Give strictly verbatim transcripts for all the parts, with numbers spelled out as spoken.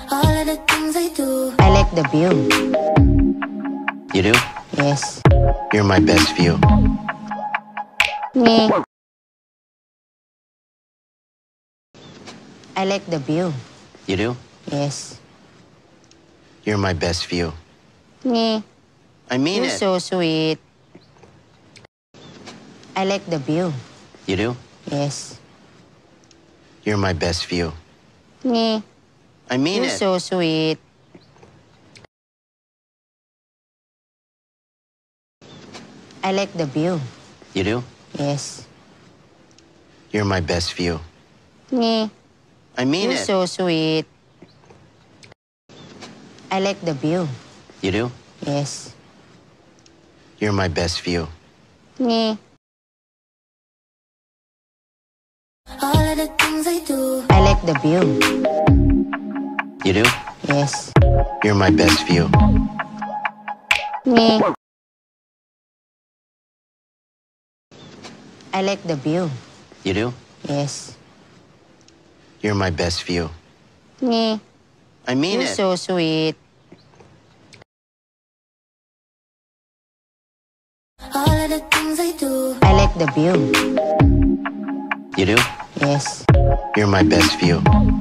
All of the things I do. I like the view. You do? Yes. You're my best view. Me. I like the view. You do? Yes. You're my best view. Me. I mean You're it. so sweet. I like the view. You do? Yes. You're my best view. Me. I mean You're it. so sweet. I like the view. You do? Yes. You're my best view. Me. I mean You're it. so sweet. I like the view. You do? Yes. You're my best view. Me. All of the things I do. I like the view. You do? Yes. You're my best view. Me. I like the view. You do? Yes. You're my best view. Me. I mean You're it. so sweet. All of the things I do. I like the view. You do? Yes. You're my best view.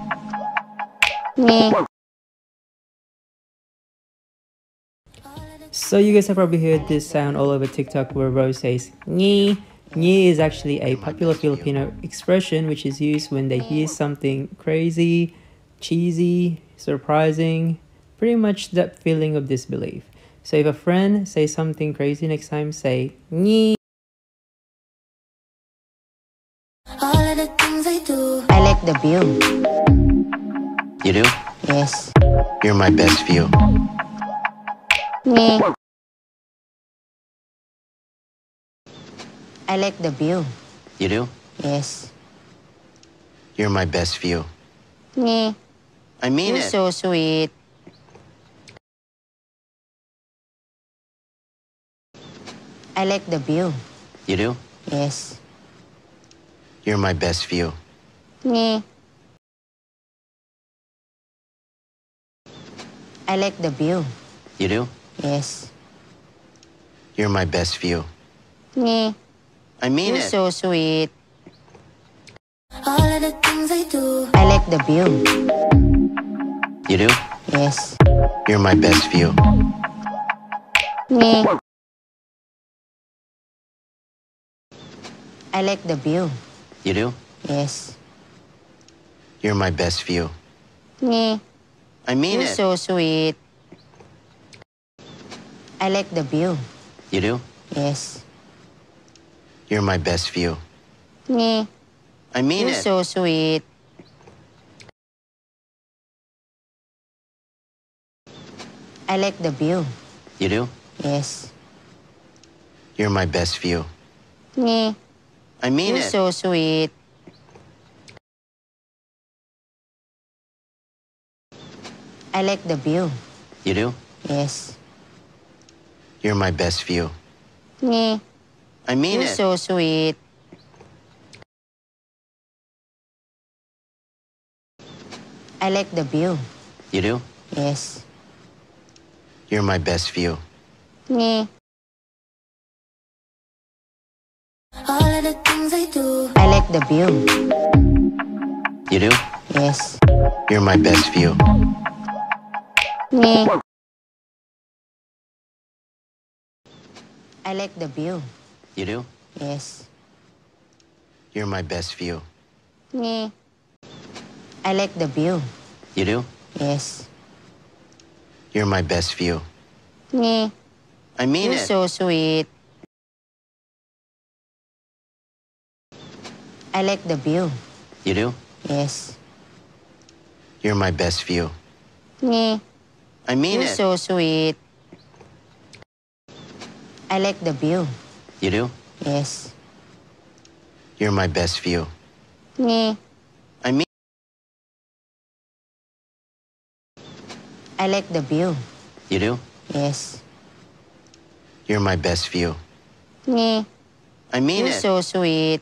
Me. So you guys have probably heard this sound all over TikTok where Rose says "Nyi." Nyi is actually a popular Filipino expression which is used when they hear something crazy, cheesy, surprising, pretty much that feeling of disbelief. So if a friend says something crazy next time, say "Nyi." All of the things I do. I like the view. You do? Yes. You're my best view. Me. I like the view. You do? Yes. You're my best view. Me. I mean You're it. so sweet. I like the view. You do? Yes. You're my best view. Me. I like the view. You do? Yes. You're my best view. Me. I mean You're it. so sweet. All of the things I do. I like the view. You do? Yes. You're my best view. Me. I like the view. You do? Yes. You're my best view. Me. I mean You're it. so sweet. I like the view. You do? Yes. You're my best view. Me. I mean You're it. so sweet. I like the view. You do? Yes. You're my best view. Me. I mean You're it. so sweet. I like the view. You do? Yes. You're my best view. Me. I mean You're it. so sweet. I like the view. You do? Yes. You're my best view. Me. All of the things I do. I like the view. You do? Yes. You're my best view. Me. I like the view. You do? Yes. You're my best view. Me. I like the view. You do? Yes. You're my best view. Me. I mean You're it. so sweet. I like the view. You do? Yes. You're my best view. Me. I mean You're it. so sweet. I like the view. You do? Yes. You're my best view. Me. I mean I like the view. You do? Yes. You're my best view. Me. I mean You're it. so sweet.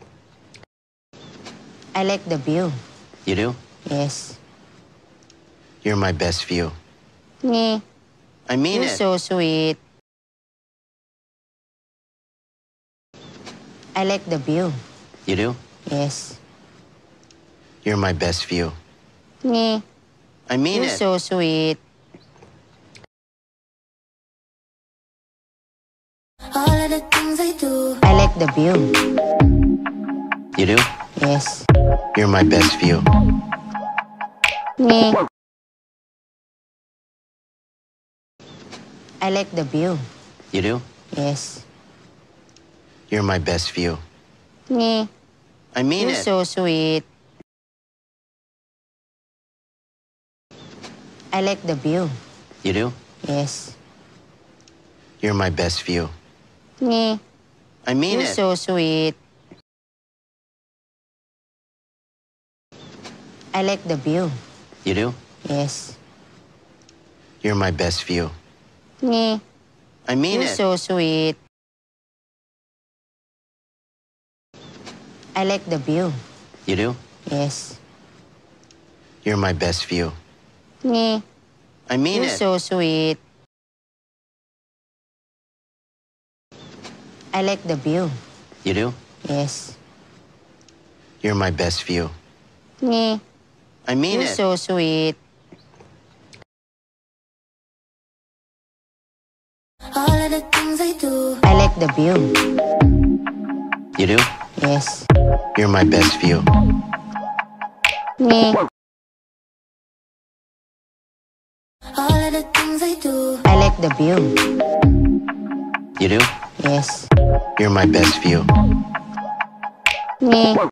I like the view. You do? Yes. You're my best view. Nge. I mean You're it. so sweet. I like the view. You do? Yes. You're my best view. Nge. I mean You're it. so sweet. All of the things I do. I like the view. You do? Yes. You're my best view. Nge. I like the view. You do? Yes. You're my best view. Nge. I mean You're it. so sweet. I like the view. You do? Yes. You're my best view. Nge. I mean You're it. so sweet. I like the view. You do? Yes. You're my best view. Nge. I mean You're it. so sweet. I like the view. You do? Yes. You're my best view. Nge. I mean You're it. so sweet. I like the view. You do? Yes. You're my best view. Nge. I mean You're it. so sweet. All of the things I do. I like the view. You do? Yes. You're my best view. Nge. All of the things I do. I like the view. You do? Yes. You're my best view. Nge.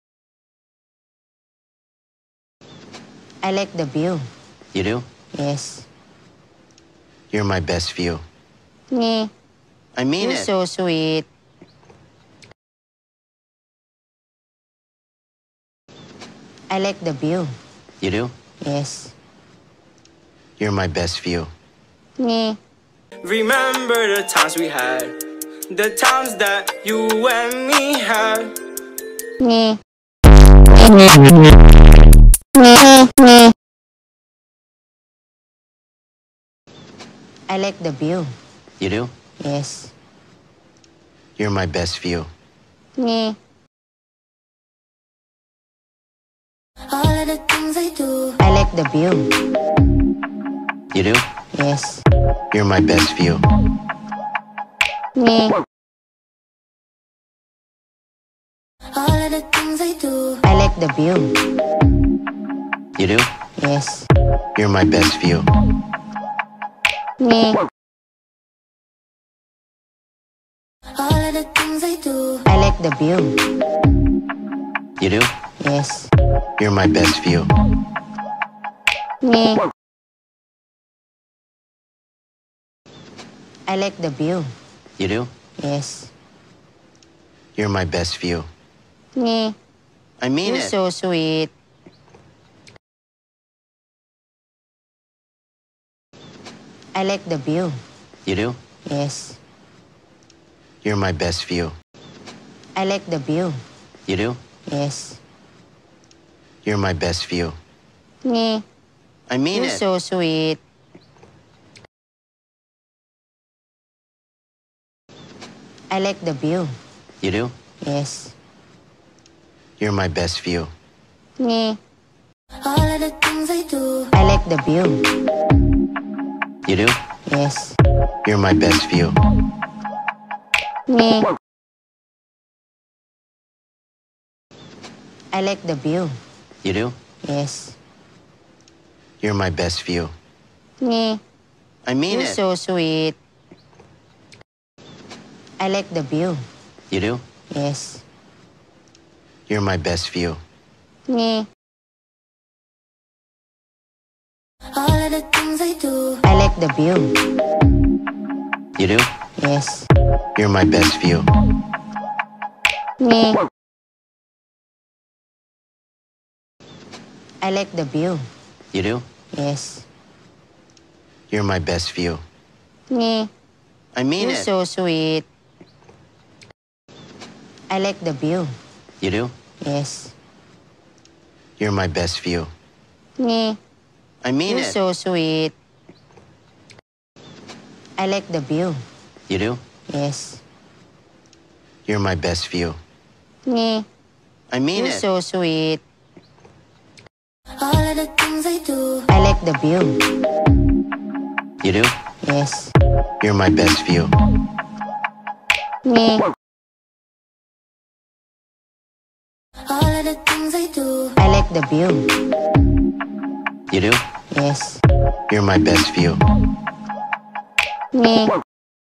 I like the view. You do? Yes. You're my best view. Nge. I mean You're it. so sweet. I like the view. You do? Yes. You're my best view. Nge. Remember the times we had, the times that you and me had. Nge. I like the view. You do? Yes. You're my best view. Nge. All of the things I do. I like the view. You do? Yes. You're my best view. Nge. All of the things I do. I like the view. You do? Yes. You're my best view. Nge. All of the things I do. I like the view. You do? Yes. You're my best view. Nge. I like the view. You do? Yes. You're my best view. Nge. I mean You're it. so sweet. I like the view. You do? Yes. You're my best view. I like the view. You do? Yes. You're my best view. Nge. I mean You're it. so sweet. I like the view. You do? Yes. You're my best view. Nge. All of the things I do. I like the view. You do? Yes. You're my best view. Nge. I like the view. You do? Yes. You're my best view. Nge. I mean You're it. so sweet. I like the view. You do? Yes. You're my best view. Nge. All of the things I do. I like the view. You do? Yes. You're my best view. Nge. I like the view. You do? Yes. You're my best view. Nge. I mean You're it. so sweet. I like the view. You do? Yes. You're my best view. Nge. I mean You're it. so sweet. I like the view. You do? Yes. You're my best view. Nge. I mean You're it. so sweet. All of the things I do. I like the view. You do? Yes. You're my best view. Nge. All of the things I do. I like the view. You do? Yes. You're my best view. Nge.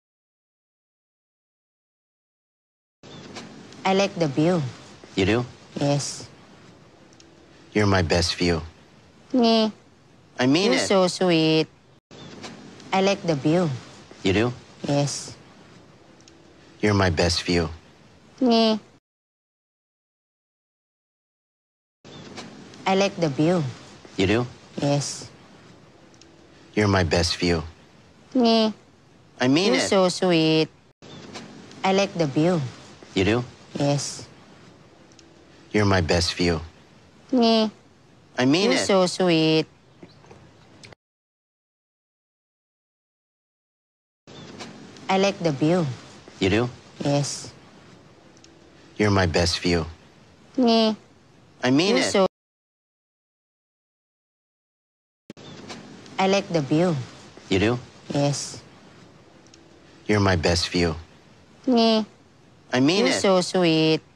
I like the view. You do? Yes. You're my best view. Nge. I mean You're it. so sweet. I like the view. You do? Yes. You're my best view. Nge. I like the view. You do? Yes. You're my best view. Nge. I mean You're it. so sweet. I like the view. You do? Yes. You're my best view. Nge. I mean You're it. so sweet. I like the view. You do? Yes. You're my best view. Nge. I mean You're it. so. I like the view. You do? Yes. You're my best view. Nge. I mean You're it. so sweet.